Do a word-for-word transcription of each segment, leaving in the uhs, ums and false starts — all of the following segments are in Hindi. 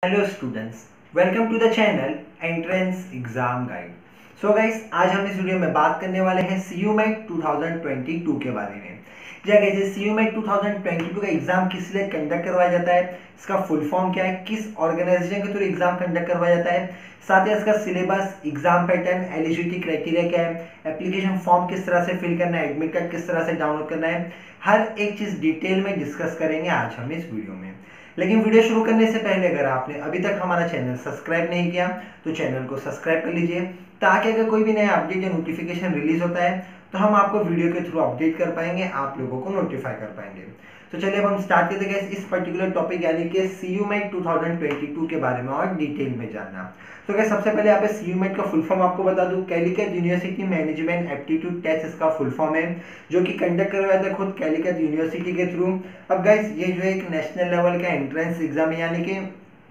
Hello students, welcome to the channel entrance exam guide. So guys, आज हम इस वीडियो में बात करने वाले हैं CUMAT two thousand twenty two के बारे में। क्या कहते हैं CUMAT two thousand twenty two का एग्जाम किस लिए कंडक्ट करवाया जाता है, इसका फुल फॉर्म क्या है, किस ऑर्गेनाइजेशन के थ्रू एग्जाम कंडक्ट करवाया जाता है, साथ ही इसका syllabus, exam pattern, eligibility criteria क्या है, एप्लीकेशन फॉर्म किस तरह से फिल करना है, एडमिट कार्ड किस तरह से डाउनलोड करना है, हर एक चीज डिटेल में डिस्कस करेंगे आज हम इस वीडियो में। लेकिन वीडियो शुरू करने से पहले अगर आपने अभी तक हमारा चैनल सब्सक्राइब नहीं किया तो चैनल को सब्सक्राइब कर लीजिए, ताकि अगर कोई भी नया अपडेट या नोटिफिकेशन रिलीज होता है तो हम आपको वीडियो के थ्रू अपडेट कर पाएंगे, आप लोगों को नोटिफाई कर पाएंगे। तो चलिए अब हम स्टार्ट करते हैं इस पर्टिकुलर टॉपिक यानी कि CUMAT two thousand twenty two के बारे में और डिटेल में जानना। तो क्या सबसे पहले यहाँ पे सीयूमेट का फुल फॉर्म आपको बता दूं, Calicut university management aptitude test इसका फुल फॉर्म है, जो कि कंडक्ट करवाया था खुद कैलिकट यूनिवर्सिटी के थ्रू। अब गाइस ये जो एक नेशनल लेवल का एंट्रेंस एग्जाम है, यानी कि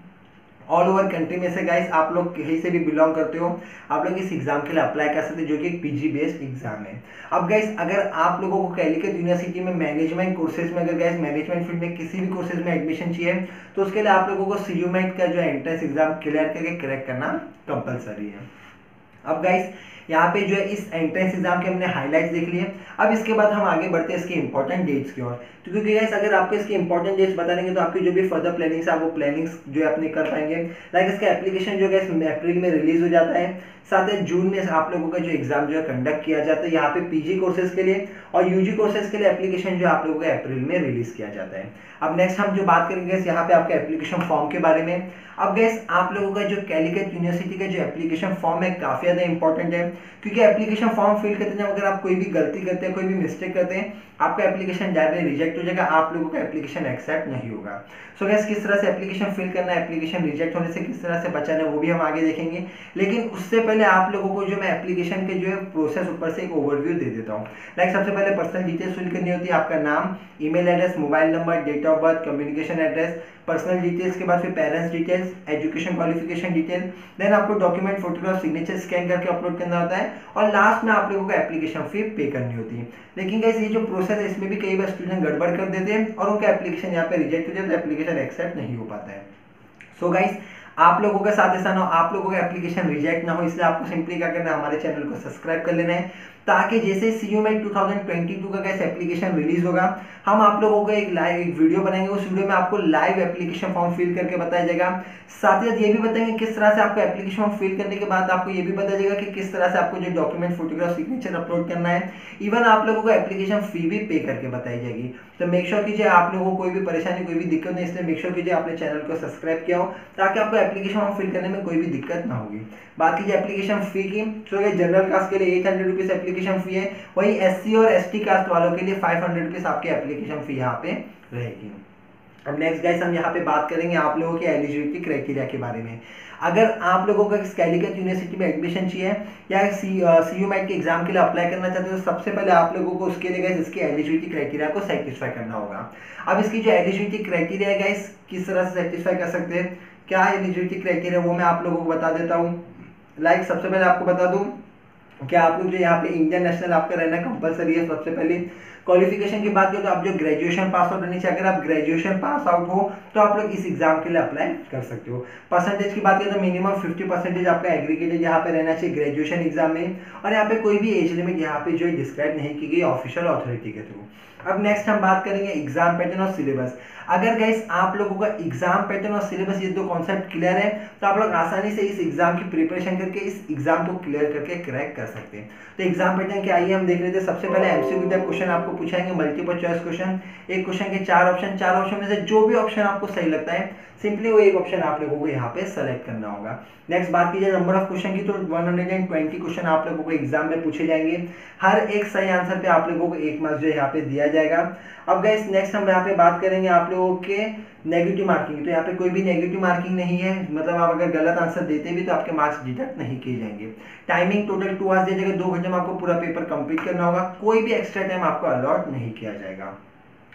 ऑल ओवर कंट्री में से गाइस आप लोग कहीं से भी बिलोंग करते हो, आप लोग इस एग्जाम के लिए अप्लाई कर सकते हैं, जो कि एक पीजी बेस्ड एग्जाम है। अब गाइस अगर आप लोगों को कैलिकट यूनिवर्सिटी में मैनेजमेंट कोर्सेज में अगर गाइस मैनेजमेंट फील्ड में किसी भी कोर्सेज में एडमिशन चाहिए तो उसके लिए आप लोगों को सीयूमेट का जो एंट्रेंस एग्जाम क्लियर करके क्रैक करना कंपलसरी है। अब गाइस यहाँ पे जो है इस एंट्रेंस एग्जाम के हमने हाइलाइट्स देख लिए। अब इसके बाद हम आगे बढ़ते हैं इसके इंपॉर्टेंट डेट्स की ओर, तो क्योंकि गाइस अगर आपको इसके इंपॉर्टेंट डेट्स बता देंगे तो आपकी जो भी फर्दर प्लानिंग्स है वो प्लानिंग्स जो है अपने कर पाएंगे। लाइक इसका एप्लीकेशन जो है अप्रैल में रिलीज हो जाता है, साथ ही जून में आप लोगों का जो एग्जाम जो है कंडक्ट किया जाता है यहाँ पे पीजी कोर्सेज के लिए, और यूजी कोर्सेज के लिए एप्लीकेशन जो आप लोगों का अप्रैल में रिलीज किया जाता है। अब नेक्स्ट हम जो बात करेंगे यहाँ पे आपके एप्लीकेशन फॉर्म के बारे में। अब गैस आप लोगों का जो कैलिकट यूनिवर्सिटी का जो एप्लीकेशन फॉर्म है काफी ज्यादा इंपॉर्टेंट है, क्योंकि एप्लीकेशन फॉर्म फिल करते हैं अगर आप कोई भी गलती करते हैं, कोई भी मिस्टेक करते हैं, आपका एप्लीकेशन डायरेक्टली रिजेक्ट हो जाएगा, आप लोगों का एप्लीकेशन एक्सेप्ट नहीं होगा। सो गैस किस तरह से एप्लीकेशन फिल करना है, एप्लीकेशन रिजेक्ट होने से किस तरह से बचाना है वो भी हम आगे देखेंगे। लेकिन उससे पहले आप लोगों को जो मैं एप्लीकेशन के जो है प्रोसेस ऊपर से एक ओवरव्यू दे देता हूँ। लाइक सबसे पहले पर्सनल डिटेल्स फिल करनी होती है, आपका नाम, email address, mobile number, date of birth, communication address, personal details के बाद फिर parents details, education qualification detail, then आपको डॉक्यूमेंट, फोटोग्राफ, सिग्नेचर स्कैन करके अपलोड करना होता है, और लास्ट में आप लोगों को एप्लीकेशन फी पे करनी होती है। लेकिन गाइस ये जो प्रोसेस है इसमें भी कई बार स्टूडेंट गड़बड़ कर देते हैं और उनका एप्लीकेशन यहाँ पे रिजेक्ट हो जाता है, एप्लीकेशन एक्सेप्ट नहीं हो पाता है। सो so गाइस आप लोगों के साथ ऐसा ना हो, आप लोगों का एप्लीकेशन रिजेक्ट ना हो, इसलिए आपको सिंपली क्या करना है, हमारे चैनल को सब्सक्राइब कर लेना है, ताकि जैसे CUMAT two thousand twenty two का कैसे एप्लीकेशन रिलीज होगा हम आप लोगों को एक लाइव एक वीडियो बनाएंगे, उस वीडियो में आपको लाइव एप्लीकेशन फॉर्म फिल करके बताया जाएगा। साथ ही साथ ये भी बताएंगे किस तरह से आपको एप्लीकेशन फॉर्म फिल करने के बाद आपको ये भी बताया जाएगा कि किस तरह से आपको जो डॉक्यूमेंट, फोटोग्राफ, सिग्नेचर अपलोड करना है, इवन आप लोगों को एप्लीकेशन फी भी पे करके बताई जाएगी। तो मेक श्योर कीजिए आप लोगों को कोई भी परेशानी, कोई भी दिक्कत नहीं, इसलिए मेक श्योर कीजिए आपने चैनल को सब्सक्राइब किया हो, ताकि आपको एप्लीकेशन फॉर्म फिल करने में कोई भी दिक्कत ना होगी। बात कीजिए एप्लीकेशन फी की, तो जनरल कास्ट के लिए eight hundred rupees application fee है, वही एससी और एसटी कास्ट वालों के लिए फाइव हंड्रेड रुपीज आपकी एप्लीकेशन फी यहाँ पे रहेगी। अब नेक्स्ट गाइस हम यहाँ पे बात करेंगे आप लोगों के एलिजिबिलिटी क्राइटेरिया के बारे में। अगर आप लोगों को कैलिकट यूनिवर्सिटी में एडमिशन चाहिए या सीयूमेट के एग्जाम के लिए अप्लाई करना चाहते हो तो सबसे पहले आप लोगों को उसके लिए गाइस इसके एलिजिबिलिटी क्राइटेरिया को सेटिस्फाई करना होगा। अब इसकी जो एलिजिबिलिटी क्राइटेरिया है गाइस किस तरह से सेटिस्फाई कर सकते हैं, क्या एलिजिबिलिटी क्राइटेरिया वो मैं आप लोगों को बता देता हूँ। लाइक सबसे पहले आपको बता दूं कि आप लोग जो यहाँ पे इंडियन नेशनल आपका रहना कंपलसरी है। सबसे पहले क्वालिफिकेशन की बात करें तो आप जो ग्रेजुएशन पास आउट रहनी चाहिए, अगर आप ग्रेजुएशन पास आउट हो तो आप लोग इस एग्जाम के लिए अप्लाई कर सकते हो। परसेंटेज की बात करें तो मिनिमम फिफ्टी परसेंटेज आपका एग्रीगेटेड यहाँ पे रहना चाहिए ग्रेजुएशन एग्जाम में, और यहाँ पे कोई भी एज लिमिट यहाँ पे जो है डिस्क्राइब नहीं की गई ऑफिशियल अथॉरिटी के थ्रू। अब नेक्स्ट हम बात करेंगे एग्जाम पैटर्न और सिलेबस। अगर गाइस आप लोगों का एग्जाम पैटर्न और सिलेबस ये दो कॉन्सेप्ट क्लियर है तो आप लोग आसानी से इस एग्जाम की प्रिपरेशन करके इस एग्जाम को क्लियर करके क्रैक कर सकते हैं। तो एग्जाम पैटर्न क्या आइए हम देख लेते हैं। सबसे पहले एमसीक्यू टाइप क्वेश्चन आपको पूछाएंगे, मल्टीपल चॉइस क्वेश्चन, एक क्वेश्चन के चार ऑप्शन, चार ऑप्शन में से जो भी ऑप्शन आपको सही लगता है सिंपली वो एक ऑप्शन आप लोगों को यहाँ पे सेलेक्ट करना होगा। नेक्स्ट बात कीजिए नंबर ऑफ क्वेश्चन की, तो वन हंड्रेड ट्वेंटी क्वेश्चन आप लोगों को एग्जाम में पूछे जाएंगे, हर एक सही आंसर पे आप लोगों को एक मार्क्स जो यहाँ पे दिया जाएगा। अब गाइस नेक्स्ट हम यहाँ पे बात करेंगे आप लोगों के नेगेटिव मार्किंग, तो यहाँ पे कोई भी नेगेटिव मार्किंग नहीं है, मतलब आप अगर गलत आंसर देते भी तो आपके मार्क्स डिडक्ट नहीं किए जाएंगे। टाइमिंग टोटल टू आवर्स दिया जाएगा, दो घंटे में आपको पूरा पेपर कंप्लीट करना होगा, कोई भी एक्स्ट्रा टाइम आपको अलॉट नहीं किया जाएगा।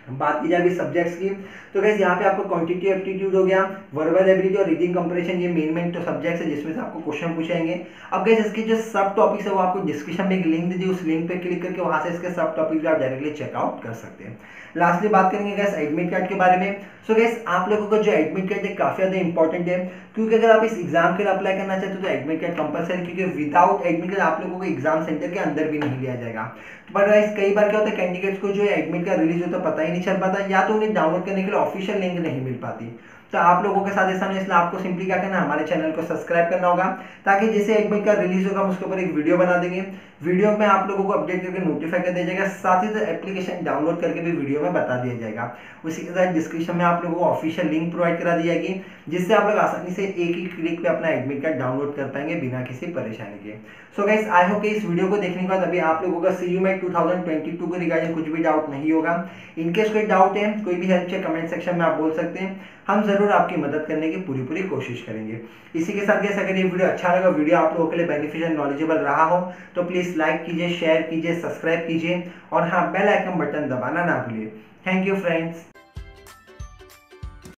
बात की जाए अभी सब्जेक्ट्स की, तो गाइस यहाँ पे आपको क्वांटिटी एप्टीट्यूड हो गया, वर्बल एबिलिटी और रीडिंग कंप्रेशन, ये मेन मेन तो सब्जेक्ट्स है जिसमें से आपको क्वेश्चन पूछेंगे। अब गाइस इसके जो सब टॉपिक्स है वो आपको डिस्क्रिप्शन में एक लिंक दे दी, उस लिंक पे क्लिक करके वहां से इसके सब टॉपिक आप डायरेक्टली चेकआउट कर सकते हैं। लास्टली बात करेंगे गाइस एडमिट कार्ड के बारे में। सो गाइस आप लोगों का जो एडमिट कार्ड है काफी ज्यादा इंपॉर्टेंट है, क्योंकि अगर आप इस एग्जाम के लिए अप्लाई करना चाहते हो तो एडमिट कार्ड कंपलसरी, क्योंकि विदाउट एडमिट कार्ड आप लोगों को एग्जाम सेंटर के अंदर भी नहीं लिया जाएगा। बट गाइस कई बार क्या होता है कैंडिडेट्स को जो एडमिट कार्ड रिलीज होता है पता ही नहीं चल पाता, या तो उन्हें डाउनलोड करने के लिए ऑफिशियल लिंक नहीं मिल पाती। तो आप लोगों के साथ ऐसा नहीं, इसलिए आपको सिंपली क्या करना है, हमारे चैनल को सब्सक्राइब करना होगा, ताकि जैसे एडमिट कार्ड रिलीज होगा हम उसके ऊपर एक वीडियो बना देंगे, वीडियो में आप लोगों को अपडेट करके नोटिफाई कर दिया जाएगा, साथ ही साथ एप्लीकेशन डाउनलोड करके भी वीडियो में बता दिया जाएगा। उसी के साथ डिस्क्रिप्शन में आप लोगों को ऑफिशियल लिंक प्रोवाइड करा दी जाएगी, जिससे आप लोग आसानी से एक ही क्लिक पे अपना एडमिट कार्ड डाउनलोड कर पाएंगे बिना किसी परेशानी के। सो गाइस आई होप कि इस वीडियो को देखने के बाद अभी आप लोगों का CUMAT two thousand twenty two के रिगार्डिंग कुछ भी डाउट नहीं होगा। इनकेस कोई डाउट है, कोई भी हेल्प चाहिए, कमेंट सेक्शन में आप बोल सकते हैं, हम जरूर आपकी मदद करने की पूरी पूरी कोशिश करेंगे। इसी के साथ गाइस अगर ये वीडियो अच्छा लगा, वीडियो आप लोगों के लिए बेनिफिशियल नॉलेजेबल रहा हो, तो प्लीज लाइक कीजिए, शेयर कीजिए, सब्सक्राइब कीजिए और हाँ बेल आइकन बटन दबाना ना भूलिए। Thank you friends.